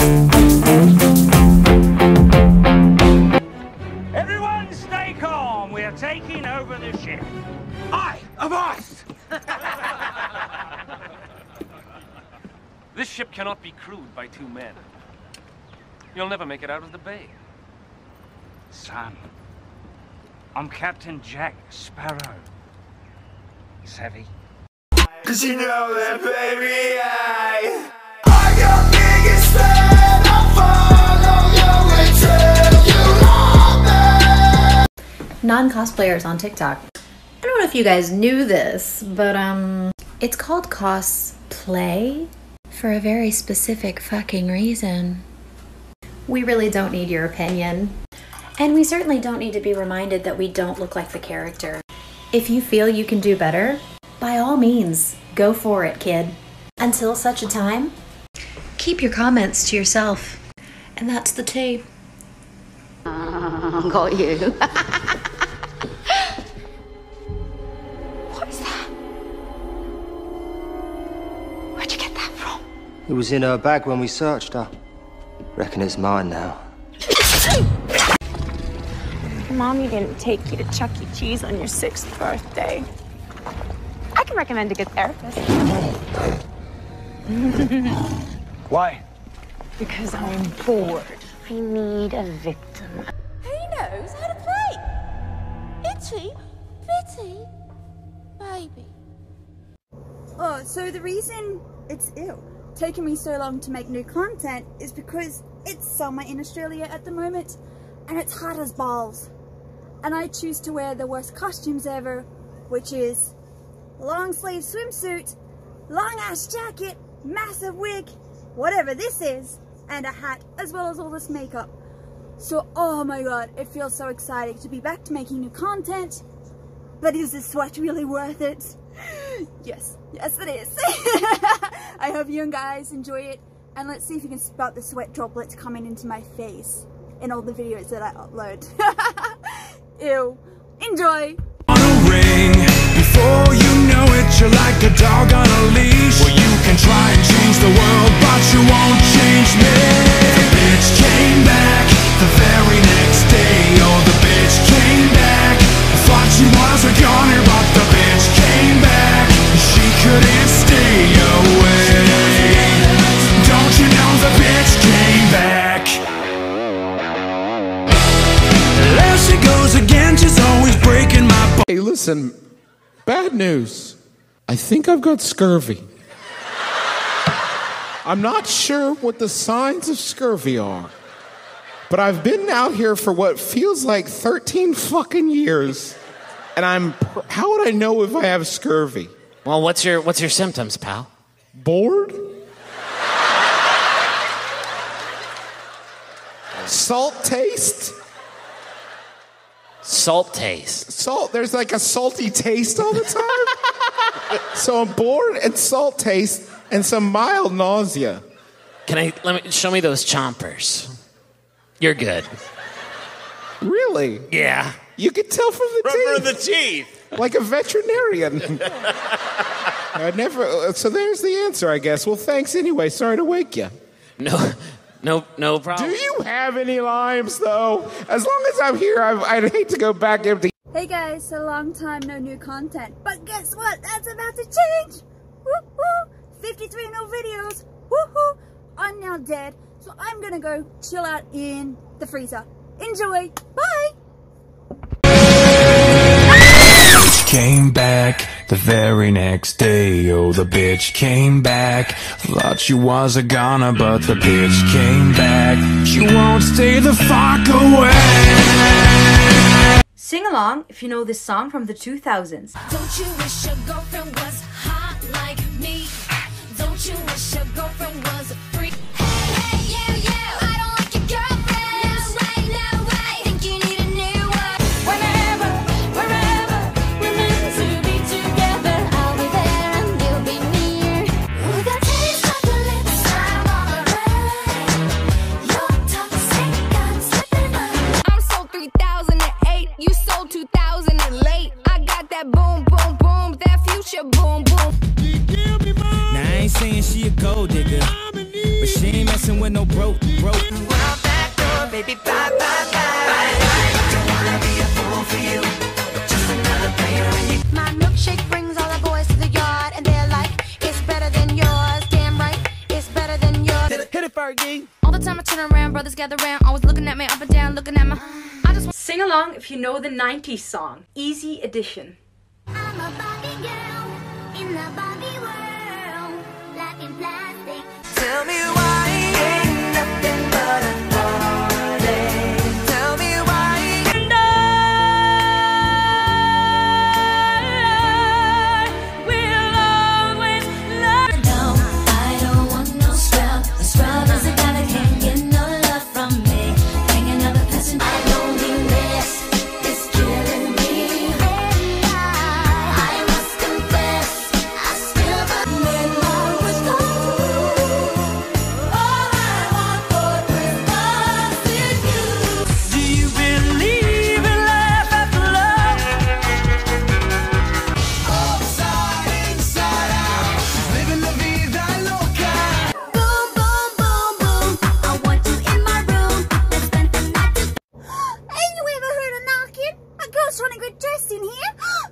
Everyone stay calm. We are taking over the ship. I am us. This ship cannot be crewed by 2 men. You'll never make it out of the bay. Son, I'm Captain Jack Sparrow. Savvy? 'Cause you know that, baby, I'm your biggest fan. I'll follow you until you love me. Non-cosplayers on TikTok. I don't know if you guys knew this, but it's called cosplay for a very specific fucking reason. We really don't need your opinion. And we certainly don't need to be reminded that we don't look like the character. If you feel you can do better, by all means, go for it, kid. Until such a time, keep your comments to yourself. And that's the tea. Got you. What is that? Where'd you get that from? It was in her bag when we searched her. Reckon it's mine now. Mommy didn't take you to Chuck E. Cheese on your 6th birthday. I can recommend a good therapist. Why? Because I'm bored. I need a victim. He knows how to play. Itchy, bitty, baby. Oh, so the reason it's taking me so long to make new content is because it's summer in Australia at the moment and it's hot as balls. And I choose to wear the worst costumes ever, which is long sleeve swimsuit, long ass jacket, massive wig, whatever this is, and a hat, as well as all this makeup. So, oh my god, it feels so exciting to be back to making new content. But is the sweat really worth it? Yes, yes it is. I hope you guys enjoy it, and let's see if you can spot the sweat droplets coming into my face in all the videos that I upload. Ew. Enjoy! On a ring, before you know it, you're like a dog on a leash. Well, you can try and change the world, but you won't change me. The bitch came back the very next day. Oh, the bitch came back. I thought she was a goner, but the bitch came back. She couldn't stay away. Don't you know the bitch came back? There she goes again, she's always breaking my bones. Hey, listen, bad news. I think I've got scurvy. I'm not sure what the signs of scurvy are, but I've been out here for what feels like 13 fucking years, and how would I know if I have scurvy? Well, what's your symptoms, pal? Bored? Salt taste? Salt taste. Salt, there's like a salty taste all the time. So I'm bored and salt taste and some mild nausea. Show me those chompers. You're good. Really? Yeah. You could tell from the teeth. From the teeth. Like a veterinarian. So there's the answer, I guess. Well, thanks anyway. Sorry to wake you. No problem. Do you have any limes, though? As long as I'm here, I'd hate to go back empty. Hey guys, so long time no new content. But guess what? That's about to change! Woohoo! 53 no videos! Woohoo! I'm now dead, so I'm gonna go chill out in the freezer. Enjoy! Bye! Came back the very next day. Oh, the bitch came back. Thought she was a goner, but the bitch came back. She won't stay the fuck away. Sing along if you know this song from the 2000s. Don't you wish your girlfriend was hot like me? Don't you wish your girlfriend was a freak? Hey, you, I don't like your girlfriend. No way, think you need a new one. Whenever, wherever, we're meant to be together. I'll be there and you'll be near. With a taste of the lips, I'm alright. You're toxic, I'm slipping up. I'm sold 3008, you sold 2000 and late. I got that boom, boom, boom, that future boom, boom. Now I ain't saying she a gold digger, no broke. Baby, bye, bye, bye. Don't wanna be a fool for you. Just another player in you. My milkshake brings all the boys to the yard, and they're like, it's better than yours. Damn right, it's better than yours. Hit it, Fergie. All the time I turn around, brothers gather around, always looking at me up and down, looking at my. I just Sing along if you know the 90s song, Easy Edition. I'm a Barbie girl in the Barbie world, life in plastic. Tell me why ain't nothing but a party. Tell me why and I will always love. No, I don't want no scrub. A scrub is a guy that can't get no love from me. Hanging up a person, I loneliness is killing me. And I must confess, I still believe love was all I want for Christmas is you. Do you believe in life after love? Upside, inside out, living la vida loca. Boom, boom, boom, boom. I want you in my room. Let's spend the night together. Ain't you ever heard of knocking? A girl's trying to get dressed in here.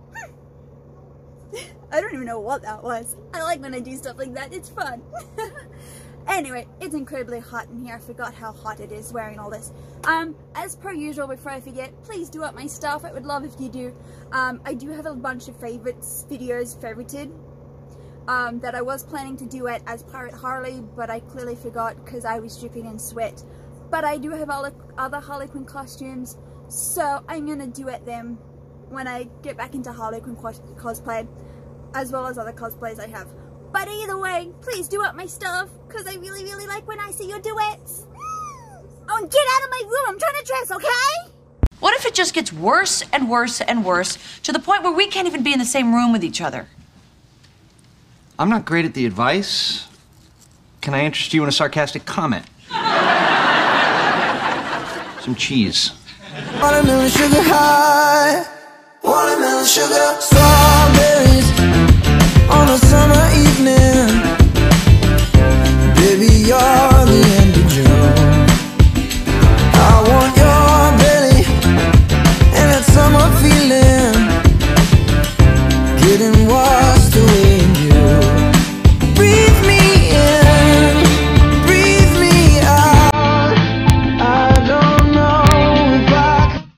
I don't even know what that was. I like when I do stuff like that. It's fun. Anyway, it's incredibly hot in here. I forgot how hot it is wearing all this. As per usual, before I forget, please do up my stuff. I would love if you do. I do have a bunch of videos favorited. That I was planning to duet as Pirate Harley, but I clearly forgot because I was dripping in sweat. But I do have all the other Harley Quinn costumes, so I'm gonna duet them when I get back into Harley Quinn cosplay, as well as other cosplays I have. But either way, please do up my stuff, because I really, really like when I see your duets. Oh, and get out of my room, I'm trying to dress, okay? What if it just gets worse and worse and worse to the point where we can't even be in the same room with each other? I'm not great at the advice. Can I interest you in a sarcastic comment? Some cheese. Watermelon sugar high, watermelon sugar, strawberries on a summer evening. Baby, you're the end of June. I want your belly and that summer feeling, getting washed away in you. Breathe me in, breathe me out. I don't know if I could.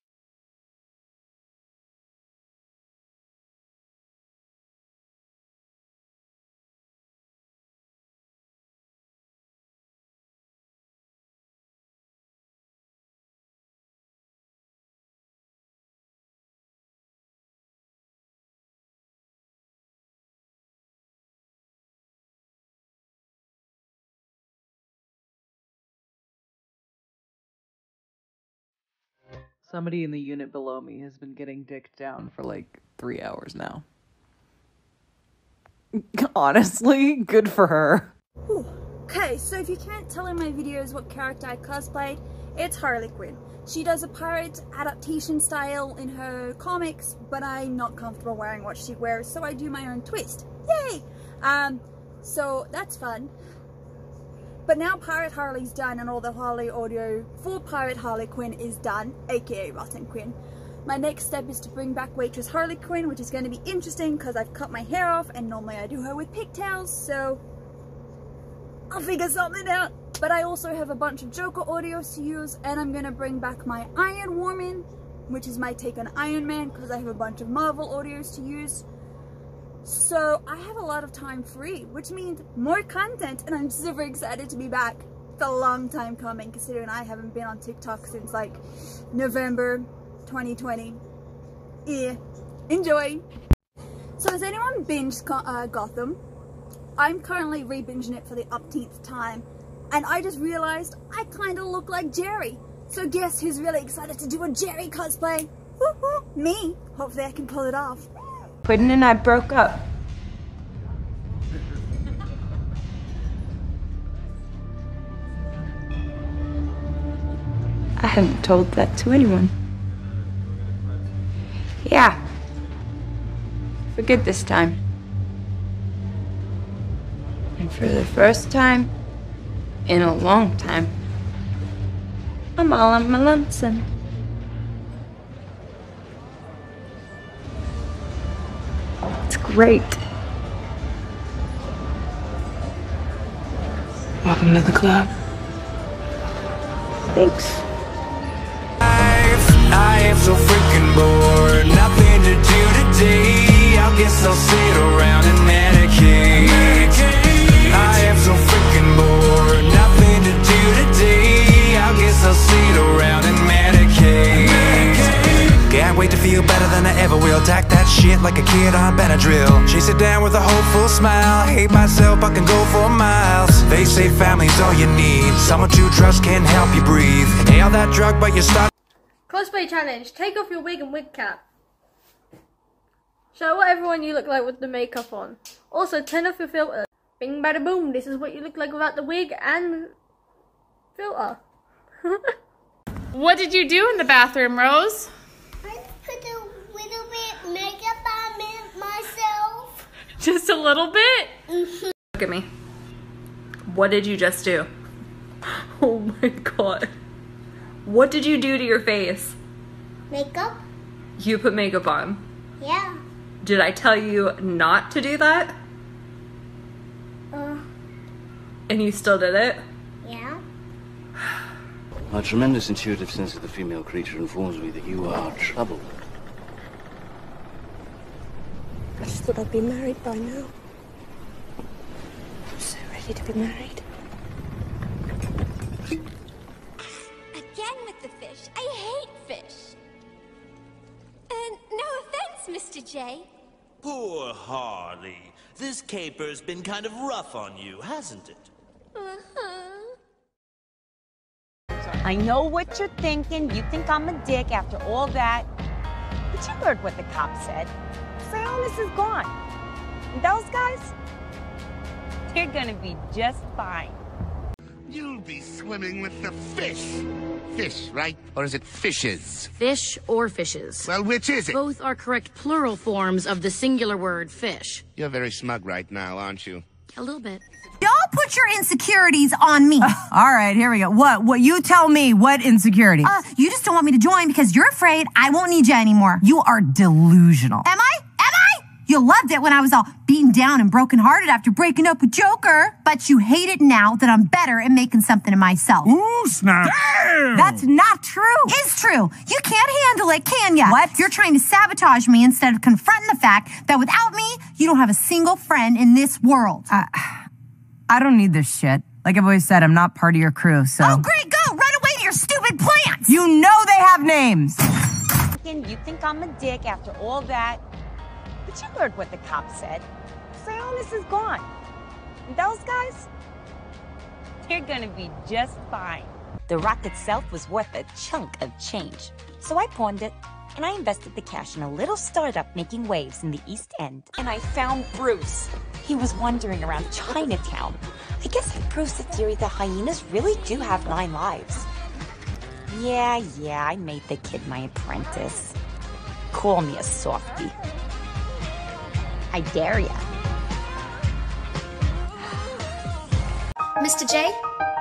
Somebody in the unit below me has been getting dicked down for like 3 hours now. Honestly, good for her. Okay, so if you can't tell in my videos what character I cosplayed, it's Harley Quinn. She does a pirate adaptation style in her comics, but I'm not comfortable wearing what she wears, so I do my own twist. Yay! So that's fun. But now Pirate Harley's done and all the Harley audio for Pirate Harley Quinn is done, aka Rotten Quinn. My next step is to bring back Waitress Harley Quinn, which is going to be interesting because I've cut my hair off and normally I do her with pigtails, so I'll figure something out. But I also have a bunch of Joker audios to use, and I'm going to bring back my Iron Woman, which is my take on Iron Man, because I have a bunch of Marvel audios to use. So I have a lot of time free, which means more content, and I'm super excited to be back. It's a long time coming, considering I haven't been on TikTok since like November 2020. Yeah, enjoy! So has anyone binged Gotham? I'm currently re-binging it for the upteenth time, and I just realized I kind of look like Jerry. So guess who's really excited to do a Jerry cosplay? Woo-hoo, me! Hopefully I can pull it off. Puddin' and I broke up. I haven't told that to anyone. Yeah. For good this time. And for the first time in a long time. I'm all on my lonesome. It's great. Welcome to the club. Thanks. I am so freaking bored, nothing to do today. I guess I'll sit around and medicate. I am so freaking bored, nothing to do today. I guess I'll sit around and medicate. Can't wait to feel better than I ever will. Tack that shit like a kid on Benadryl. Chase it down with a hopeful smile. Hate myself, I can go for miles. They say family's all you need. Someone to trust can help you breathe. Inhale that drug, but you start. Cosplay challenge. Take off your wig and wig cap. Show what everyone you look like with the makeup on. Also, turn off your filter. Bing bada boom. This is what you look like without the wig and filter. What did you do in the bathroom, Rose? I put a little bit makeup on myself. Just a little bit? Look at me. What did you just do? Oh my god. What did you do to your face? Makeup? You put makeup on. Yeah. Did I tell you not to do that? And you still did it? Yeah. A tremendous intuitive sense of the female creature informs me that you are troubled. I just thought I'd be married by now. I'm so ready to be married. Again with the fish. I hate fish. And no offense, Mr. J. Poor Harley. This caper's been kind of rough on you, hasn't it? I know what you're thinking. You think I'm a dick after all that. But you heard what the cop said. Sionis is gone. And those guys, they're gonna be just fine. You'll be swimming with the fish. Fish, right? Or is it fishes? Fish or fishes. Well, which is it? Both are correct plural forms of the singular word fish. You're very smug right now, aren't you? A little bit. Don't put your insecurities on me. All right, here we go. What? You tell me what insecurities? You just don't want me to join because you're afraid I won't need you anymore. You are delusional. Am I? You loved it when I was all beaten down and brokenhearted after breaking up with Joker. But you hate it now that I'm better at making something of myself. Ooh, snap. Damn! That's not true. It's true. You can't handle it, can ya? What? You're trying to sabotage me instead of confronting the fact that without me, you don't have a single friend in this world. I don't need this shit. Like I've always said, I'm not part of your crew, so... Oh, great, go! Run away to your stupid plants! You know they have names! You think I'm a dick after all that. But you heard what the cop said. Sionis is gone. And those guys, they're gonna be just fine. The rock itself was worth a chunk of change. So I pawned it, and I invested the cash in a little startup making waves in the East End. And I found Bruce. He was wandering around Chinatown. I guess it proves the theory that hyenas really do have 9 lives. Yeah, I made the kid my apprentice. Call me a softie. I dare ya. Mr. J?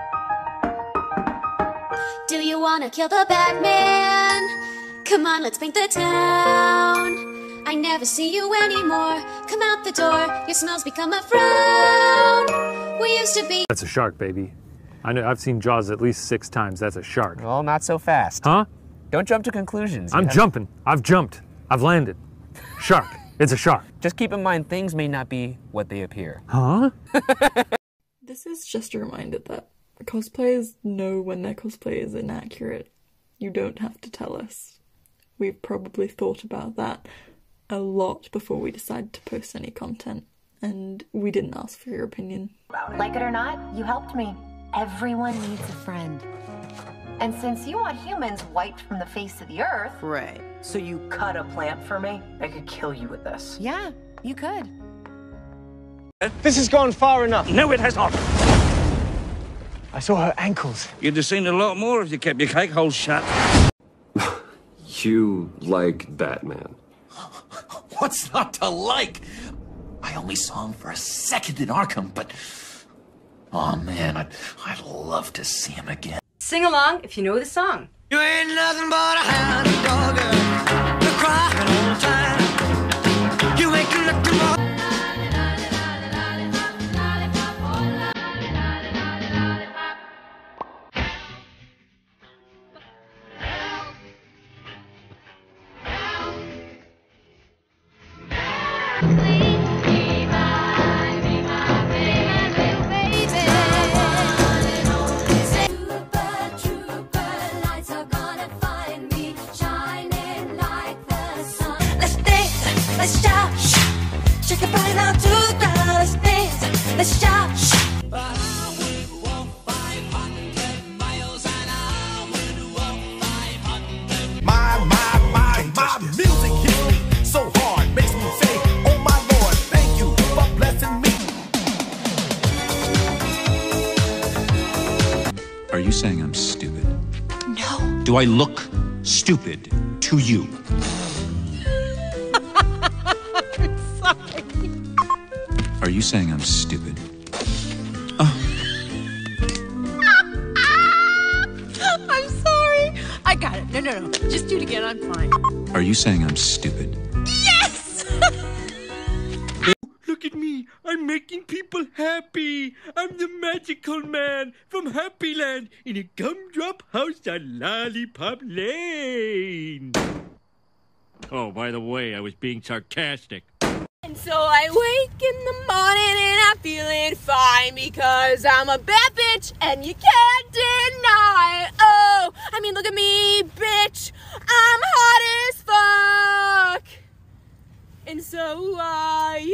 Do you wanna kill the Batman? Come on, let's paint the town. I never see you anymore. Come out the door, your smells become a frown. We used to be. That's a shark, baby. I know. I've seen Jaws at least 6 times. That's a shark. Well, not so fast. Huh? Don't jump to conclusions. I'm jumping. I've jumped. I've landed. Shark. It's a shark. Just keep in mind, things may not be what they appear. Huh? This is just a reminder that cosplayers know when their cosplay is inaccurate. You don't have to tell us. We've probably thought about that a lot before we decided to post any content, and we didn't ask for your opinion. Like it or not, you helped me. Everyone needs a friend. And since you want humans wiped from the face of the earth... Right. So you cut a plant for me? I could kill you with this. Yeah, you could. This has gone far enough. No, it has not. I saw her ankles. You'd have seen a lot more if you kept your cake hole shut. You like Batman. What's not to like? I only saw him for a second in Arkham, but Oh man, I'd love to see him again. Sing along if you know the song. You ain't nothing but a hound dog, you're crying all the time. You ain't nothing but... Let's shout, shake your body down to the ground. Let's dance, let's shout. My music hits me so hard, makes me say, oh my Lord, thank you for blessing me. Are you saying I'm stupid? No. Do I look stupid to you? Are you saying I'm stupid? I'm sorry. I got it. No. Just do it again. I'm fine. Are you saying I'm stupid? Yes! Look at me. I'm making people happy. I'm the magical man from Happy Land in a gumdrop house on Lollipop Lane. Oh, by the way, I was being sarcastic. And so I wake in the morning and I'm feeling fine because I'm a bad bitch and you can't deny. Oh, I mean, look at me, bitch. I'm hot as fuck. And so are you.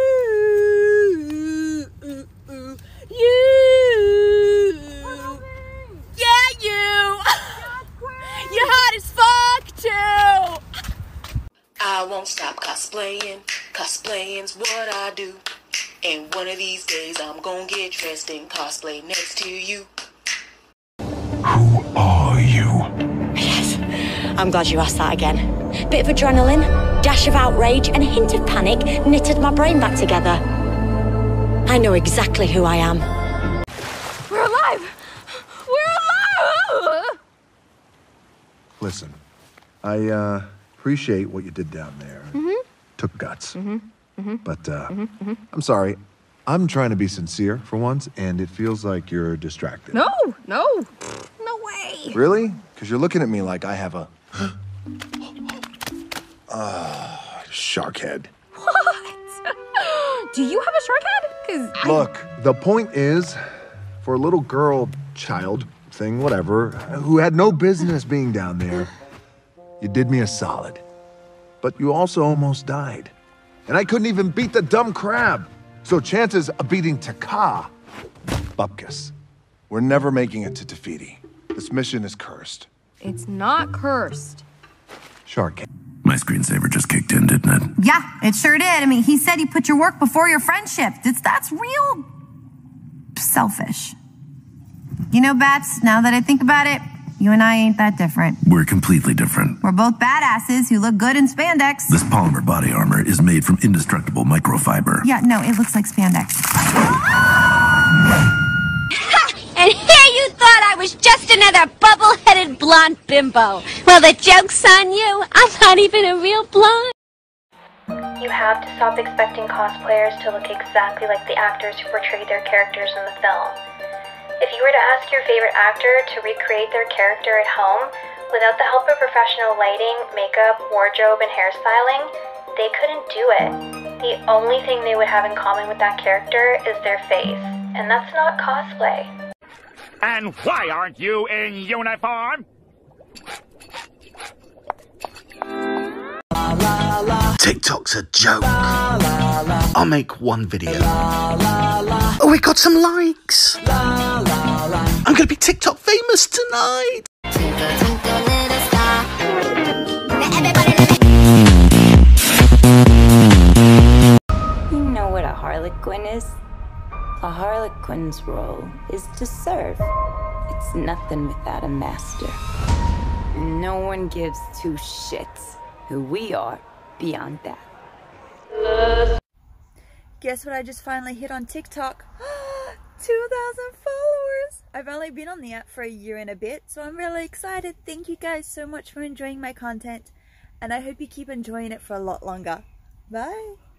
Yeah, you. You're hot as fuck, too. I won't stop cosplaying. Cosplaying's what I do. And one of these days I'm gonna get dressed in cosplay next to you. Who are you? Yes, I'm glad you asked that again. Bit of adrenaline, dash of outrage, and a hint of panic knitted my brain back together. I know exactly who I am. We're alive! We're alive! Listen, I appreciate what you did down there. Took guts. But I'm sorry. I'm trying to be sincere for once, and it feels like you're distracted. No way. Really? Because you're looking at me like I have a shark head. What? Do you have a shark head? Look, the point is, for a little girl, child, thing, whatever, who had no business being down there, you did me a solid. But you also almost died. And I couldn't even beat the dumb crab. So chances of beating Taka, Bupkis, we're never making it to Te Fiti. This mission is cursed. It's not cursed. Shark. My screensaver just kicked in, didn't it? Yeah, it sure did. I mean, he said he put your work before your friendship. That's real selfish. You know, Bats, now that I think about it, you and I ain't that different. We're completely different. We're both badasses who look good in spandex. This polymer body armor is made from indestructible microfiber. Yeah, no, it looks like spandex. And here you thought I was just another bubble-headed blonde bimbo. Well, the joke's on you. I'm not even a real blonde. You have to stop expecting cosplayers to look exactly like the actors who portrayed their characters in the film. If you were to ask your favorite actor to recreate their character at home, without the help of professional lighting, makeup, wardrobe, and hairstyling, they couldn't do it. The only thing they would have in common with that character is their face, and that's not cosplay. And why aren't you in uniform? TikTok's a joke. I'll make one video. Oh, it got some likes. I'm gonna be TikTok famous tonight. You know what a harlequin is? A harlequin's role is to serve. It's nothing without a master. No one gives two shits who we are beyond that. Guess what I just finally hit on TikTok? 2,000 followers. I've only been on the app for a year and a bit, so I'm really excited. Thank you guys so much for enjoying my content, and I hope you keep enjoying it for a lot longer. Bye.